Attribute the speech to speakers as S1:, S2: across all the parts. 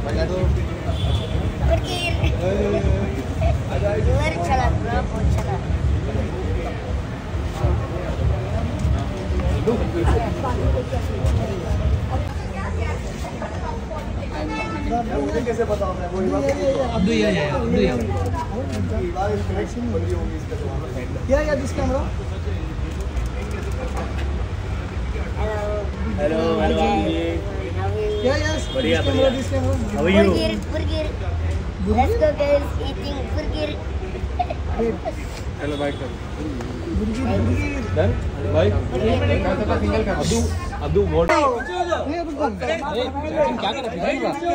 S1: कैसे बताऊं मैं वही बात
S2: अब्दू
S1: या दिस कैमरा
S3: हेलो
S1: यस
S3: बढ़िया बढ़िया
S1: this camera
S3: how are you
S4: Let's go guys, eating burger.
S3: Hello bike done bike Abdu what क्या कर रहा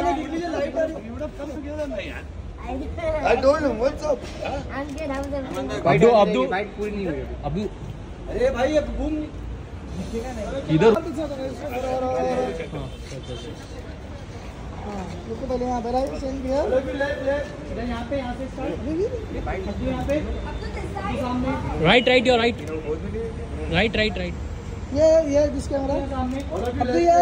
S3: है
S1: I told him what's up
S4: I'm good. How's
S3: Abdu bike पूरी नहीं हुई अब्दू
S1: अरे भाई अब घूम
S3: इधर
S1: रुको पहले यहाँ पर आइए सेंड किया यहाँ पे स्टार्ट यहाँ पे सामने
S2: राइट योर राइट
S1: ये दिस कैमरा अब्दू ये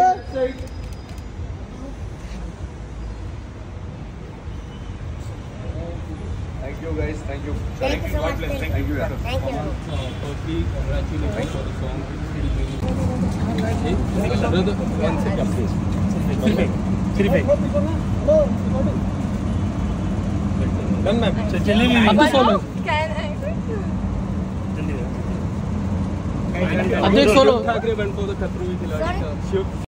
S3: thank you guys thank you
S4: Thank you so much.
S3: Thank you
S4: Thank you.
S3: firstly congratulations for the song brother one second please done ma'am चलिए
S2: Abdu solo
S3: Abdu solo Thackeray बन for the खतरों के खिलाड़ी